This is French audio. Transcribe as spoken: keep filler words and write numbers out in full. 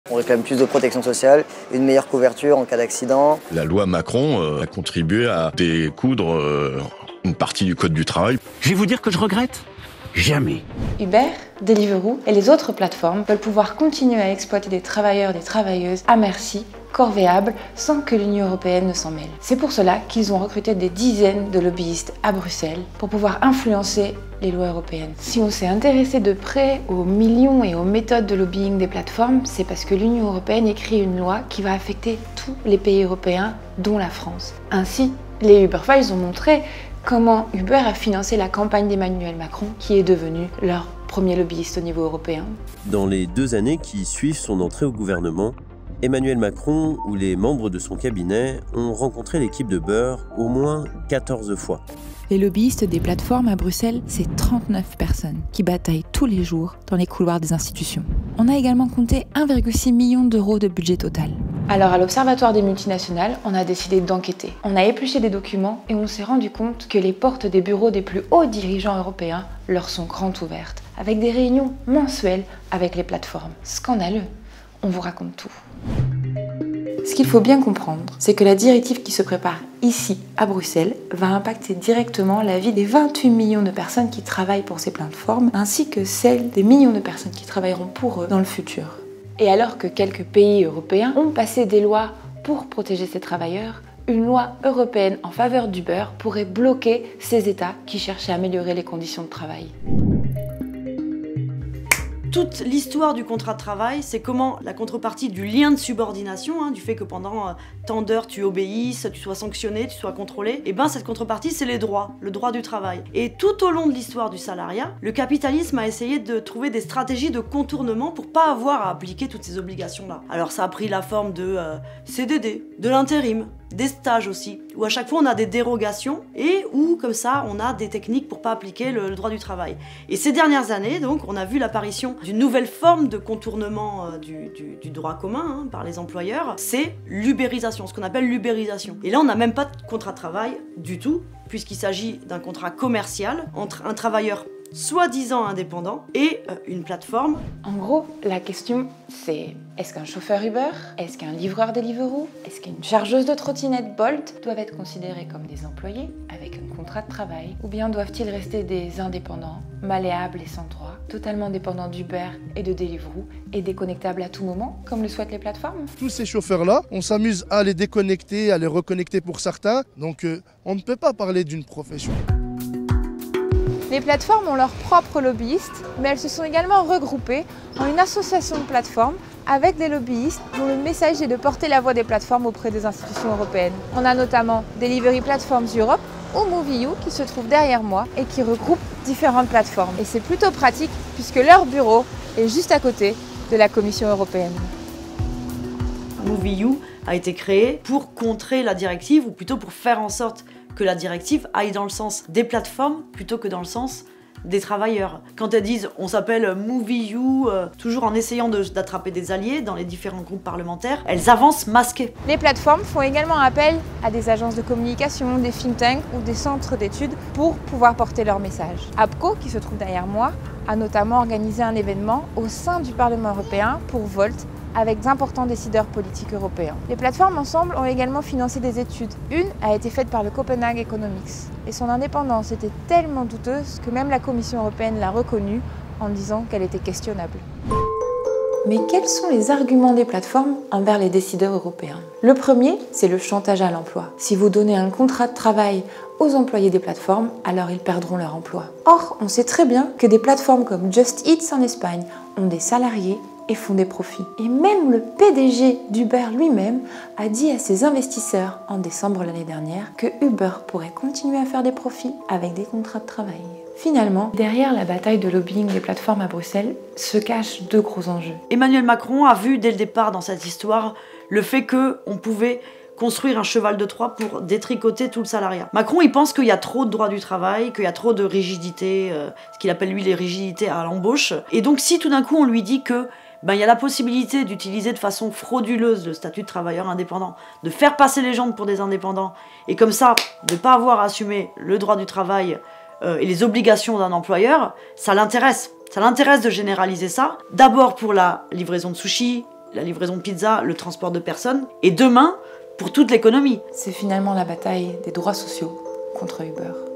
On réclame plus de protection sociale, une meilleure couverture en cas d'accident. La loi Macron euh, a contribué à découdre euh, une partie du code du travail. Je vais vous dire que je regrette. Jamais. Uber, Deliveroo et les autres plateformes veulent pouvoir continuer à exploiter des travailleurs et des travailleuses à merci, corvéables, sans que l'Union européenne ne s'en mêle. C'est pour cela qu'ils ont recruté des dizaines de lobbyistes à Bruxelles pour pouvoir influencer les lois européennes. Si on s'est intéressé de près aux millions et aux méthodes de lobbying des plateformes, c'est parce que l'Union européenne écrit une loi qui va affecter tous les pays européens, dont la France. Ainsi, les Uber Files ont montré comment Uber a financé la campagne d'Emmanuel Macron, qui est devenu leur premier lobbyiste au niveau européen. Dans les deux années qui suivent son entrée au gouvernement, Emmanuel Macron ou les membres de son cabinet ont rencontré l'équipe d'Uber au moins quatorze fois. Les lobbyistes des plateformes à Bruxelles, c'est trente-neuf personnes qui bataillent tous les jours dans les couloirs des institutions. On a également compté un virgule six million d'euros de budget total. Alors à l'Observatoire des multinationales, on a décidé d'enquêter. On a épluché des documents et on s'est rendu compte que les portes des bureaux des plus hauts dirigeants européens leur sont grandes ouvertes, avec des réunions mensuelles avec les plateformes. Scandaleux. On vous raconte tout. Ce qu'il faut bien comprendre, c'est que la directive qui se prépare ici, à Bruxelles, va impacter directement la vie des vingt-huit millions de personnes qui travaillent pour ces plateformes, ainsi que celle des millions de personnes qui travailleront pour eux dans le futur. Et alors que quelques pays européens ont passé des lois pour protéger ces travailleurs, une loi européenne en faveur d'Uber pourrait bloquer ces États qui cherchent à améliorer les conditions de travail. Toute l'histoire du contrat de travail, c'est comment la contrepartie du lien de subordination, hein, du fait que pendant euh, tant d'heures tu obéisses, tu sois sanctionné, tu sois contrôlé, et ben cette contrepartie c'est les droits, le droit du travail. Et tout au long de l'histoire du salariat, le capitalisme a essayé de trouver des stratégies de contournement pour pas avoir à appliquer toutes ces obligations-là. Alors ça a pris la forme de euh, C D D, de l'intérim, des stages aussi, où à chaque fois on a des dérogations et où comme ça on a des techniques pour pas appliquer le, le droit du travail. Et ces dernières années donc on a vu l'apparition d'une nouvelle forme de contournement euh, du, du, du droit commun hein, par les employeurs, c'est l'ubérisation, ce qu'on appelle l'ubérisation. Et là on n'a même pas de contrat de travail du tout, puisqu'il s'agit d'un contrat commercial entre un travailleur soi-disant indépendant et euh, une plateforme. En gros, la question c'est est-ce qu'un chauffeur Uber, est-ce qu'un livreur Deliveroo, est-ce qu'une chargeuse de trottinette Bolt doivent être considérés comme des employés avec un contrat de travail, ou bien doivent-ils rester des indépendants, malléables et sans droit, totalement dépendants d'Uber et de Deliveroo et déconnectables à tout moment, comme le souhaitent les plateformes? Tous ces chauffeurs-là, on s'amuse à les déconnecter, à les reconnecter pour certains, donc euh, on ne peut pas parler d'une profession. Les plateformes ont leurs propres lobbyistes, mais elles se sont également regroupées en une association de plateformes avec des lobbyistes dont le message est de porter la voix des plateformes auprès des institutions européennes. On a notamment Delivery Platforms Europe ou Moviyou qui se trouve derrière moi et qui regroupe différentes plateformes. Et c'est plutôt pratique puisque leur bureau est juste à côté de la Commission européenne. Moviyou a été créé pour contrer la directive, ou plutôt pour faire en sorte que la directive aille dans le sens des plateformes plutôt que dans le sens des travailleurs. Quand elles disent on s'appelle Moviyou, euh, toujours en essayant d'attraper des alliés dans les différents groupes parlementaires, elles avancent masquées. Les plateformes font également appel à des agences de communication, des think tanks ou des centres d'études pour pouvoir porter leur message. APCO, qui se trouve derrière moi, a notamment organisé un événement au sein du Parlement européen pour Volt, avec d'importants décideurs politiques européens. Les plateformes ensemble ont également financé des études. Une a été faite par le Copenhagen Economics et son indépendance était tellement douteuse que même la Commission européenne l'a reconnue en disant qu'elle était questionnable. Mais quels sont les arguments des plateformes envers les décideurs européens? Le premier, c'est le chantage à l'emploi. Si vous donnez un contrat de travail aux employés des plateformes, alors ils perdront leur emploi. Or, on sait très bien que des plateformes comme Just Eat en Espagne ont des salariés et font des profits. Et même le P D G d'Uber lui-même a dit à ses investisseurs en décembre l'année dernière que Uber pourrait continuer à faire des profits avec des contrats de travail. Finalement, derrière la bataille de lobbying des plateformes à Bruxelles se cachent deux gros enjeux. Emmanuel Macron a vu dès le départ dans cette histoire le fait qu'on pouvait construire un cheval de Troie pour détricoter tout le salariat. Macron, il pense qu'il y a trop de droits du travail, qu'il y a trop de rigidité, euh, ce qu'il appelle lui les rigidités à l'embauche. Et donc si tout d'un coup on lui dit que ben, il y a la possibilité d'utiliser de façon frauduleuse le statut de travailleur indépendant, de faire passer les gens pour des indépendants, et comme ça, de ne pas avoir à assumer le droit du travail euh, et les obligations d'un employeur, ça l'intéresse. Ça l'intéresse de généraliser ça, d'abord pour la livraison de sushis, la livraison de pizza, le transport de personnes, et demain, pour toute l'économie. C'est finalement la bataille des droits sociaux contre Uber.